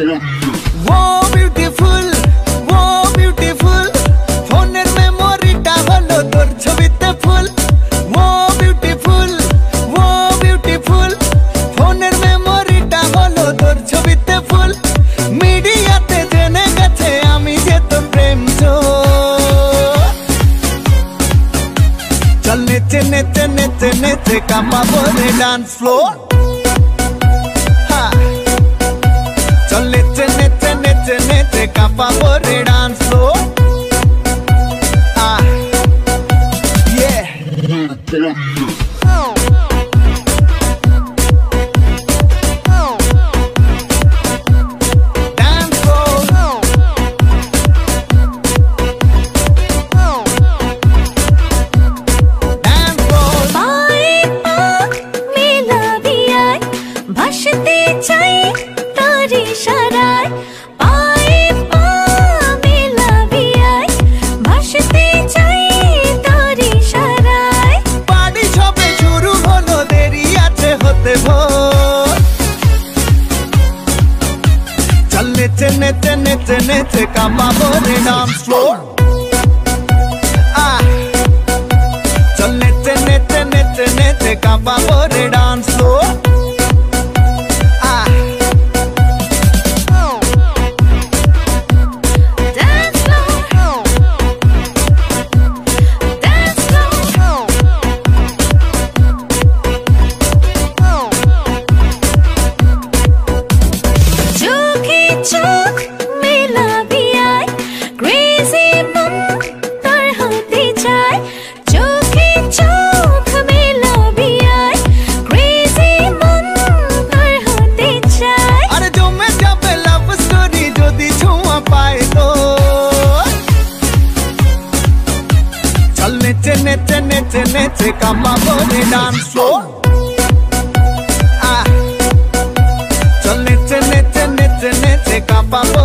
beautiful ও beautiful ফোনের মেমোরিটা হলো তোর ছবিতে ফুল ও বিউটিফুল ফোনের মেমোরিটা হলো তোর ছবিতে ফুল মিডিয়াতে জেনে গেছে আমি যে তোর প্রেম চল নেচে নেচে নেচে নেচে কাঁপাবো রে ডান্স ফ্লোর চল নেচে নেচে নেচে নেচে কাঁপাবো রে ডান্স ফ্লোর ভাসতে চাই তোর ইশারায় পায়ে পা মেলাবি আয় ভাসতে চাই তোর ইশারায় পার্টি সবে শুরু হলো দেরি আছে হতে ভোর চল নেচে নেচে নেচে নেচে কাঁপাবো রে ডান্স ফ্লোর চল নেচে নেচে নেচে নেচে কাঁপাবো রে ডান্স ফ্লোর চোখ মেলাবি আয় ক্রেজি মন তোর হতে চায় চোখে চোখ মেলাবি আয় ক্রেজি মন তোর হতে চায় আরে জমে যাবে লাভ স্টোরি যদি ছোঁয়া পায় তো চল নেচে নেচে নেচে নেচে কাঁপাবো রে ডান্স ফ্লোর চল নেচে নেচে নেচে নেচে কাঁপাবো